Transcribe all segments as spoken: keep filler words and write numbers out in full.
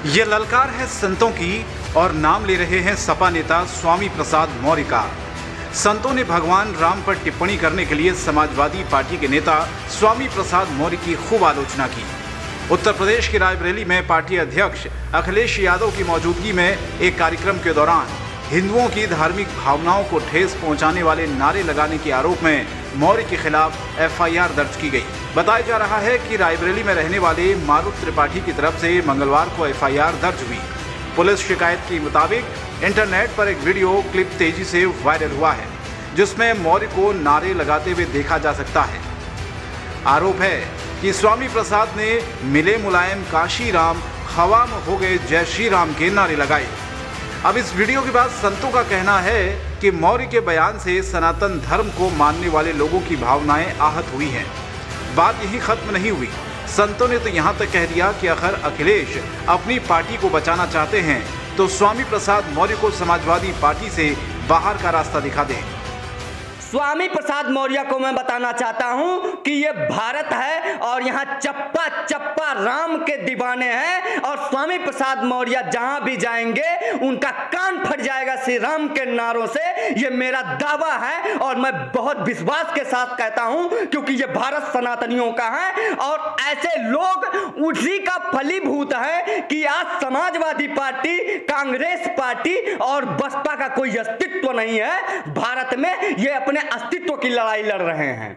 ये ललकार है संतों की और नाम ले रहे हैं सपा नेता स्वामी प्रसाद मौर्य का। संतों ने भगवान राम पर टिप्पणी करने के लिए समाजवादी पार्टी के नेता स्वामी प्रसाद मौर्य की खूब आलोचना की। उत्तर प्रदेश के रायबरेली में पार्टी अध्यक्ष अखिलेश यादव की मौजूदगी में एक कार्यक्रम के दौरान हिंदुओं की धार्मिक भावनाओं को ठेस पहुंचाने वाले नारे लगाने के आरोप में मौर्य के खिलाफ एफ आई आर दर्ज की गई। बताया जा रहा है कि रायबरेली में रहने वाले मारुति त्रिपाठी की तरफ से मंगलवार को एफ आई आर दर्ज हुई। पुलिस शिकायत के मुताबिक इंटरनेट पर एक वीडियो क्लिप तेजी से वायरल हुआ है, जिसमें मौर्य को नारे लगाते हुए देखा जा सकता है। आरोप है कि स्वामी प्रसाद ने मिले मुलायम काशी राम, हवा में हो गए जय श्री राम के नारे लगाए। अब इस वीडियो के बाद संतों का कहना है कि मौर्य के बयान से सनातन धर्म को मानने वाले लोगों की भावनाएं आहत हुई हैं। बात यही खत्म नहीं हुई। संतों ने तो यहां तक कह दिया कि अगर अखिलेश अपनी पार्टी को बचाना चाहते हैं तो स्वामी प्रसाद मौर्य को समाजवादी पार्टी से बाहर का रास्ता दिखा दें। स्वामी प्रसाद मौर्य को मैं बताना चाहता हूं कि ये भारत है और यहाँ चप्पा चप्पा राम के दीवाने हैं और स्वामी प्रसाद मौर्य जहां भी जाएंगे उनका कान फट जाएगा श्री राम के नारों से। ये मेरा दावा है और मैं बहुत विश्वास के साथ कहता हूं, क्योंकि ये भारत सनातनियों का है और ऐसे लोग उसी का फलीभूत है कि आज समाजवादी पार्टी, कांग्रेस पार्टी और बसपा का कोई अस्तित्व नहीं है भारत में। ये अपने अस्तित्व की लड़ाई लड़ रहे हैं।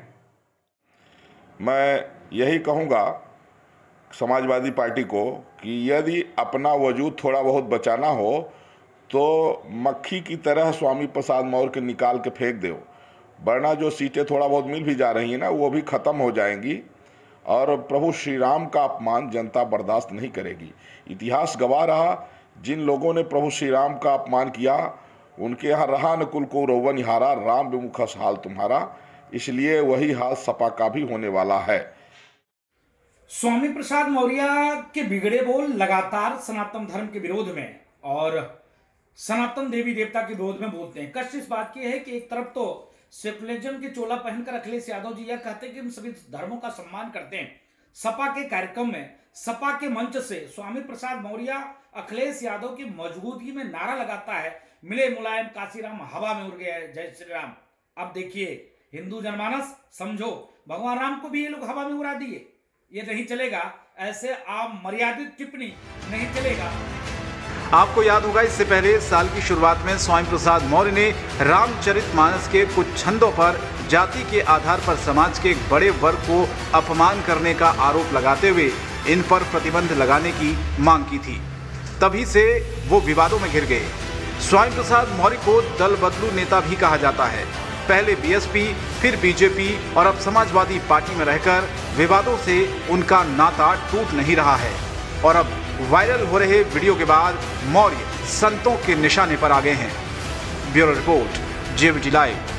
मैं यही कहूँगा समाजवादी पार्टी को कि यदि अपना वजूद थोड़ा बहुत बचाना हो तो मक्खी की तरह स्वामी प्रसाद मौर्य के निकाल के फेंक दो, वरना जो सीटें थोड़ा बहुत मिल भी जा रही हैं ना, वो भी ख़त्म हो जाएंगी और प्रभु श्री राम का अपमान जनता बर्दाश्त नहीं करेगी। इतिहास गवाह रहा, जिन लोगों ने प्रभु श्री राम का अपमान किया उनके यहाँ रहा न कुल को रौवन हारा, राम विमुखस हाल तुम्हारा। इसलिए वही हाल सपा का भी होने वाला है। स्वामी प्रसाद मौर्य के बिगड़े बोल लगातार सनातन धर्म के विरोध में और सनातन देवी देवता के विरोध में बोलते हैं। कष्ट इस बात की है कि एक तरफ तो सेकुलरिज्म की चोला पहनकर अखिलेश यादव जी यह कहते हैं कि हम सभी धर्मों का सम्मान करते हैं। सपा के कार्यक्रम में, सपा के मंच से स्वामी प्रसाद मौर्य अखिलेश यादव की मौजूदगी में नारा लगाता है, मिले मुलायम काशीराम, हवा में उड़ गया जय श्री राम। अब देखिए हिंदू जनमानस समझो, भगवान राम को भी ये लोग हवा में उड़ा दिए। ये नहीं चलेगा, ऐसे आप मर्यादित टिप्पणी नहीं चलेगा। आपको याद होगा इससे पहले साल की शुरुआत में स्वामी प्रसाद मौर्य ने रामचरितमानस के कुछ छंदों पर जाति के आधार पर समाज के एक बड़े वर्ग को अपमान करने का आरोप लगाते हुए इन पर प्रतिबंध लगाने की मांग की थी। तभी से वो विवादों में घिर गए। स्वामी प्रसाद मौर्य को दल बदलू नेता भी कहा जाता है। पहले बी एस पी, फिर बी जे पी और अब समाजवादी पार्टी में रहकर विवादों से उनका नाता टूट नहीं रहा है और अब वायरल हो रहे वीडियो के बाद मौर्य संतों के निशाने पर आ गए हैं। Bureau report, J V T live.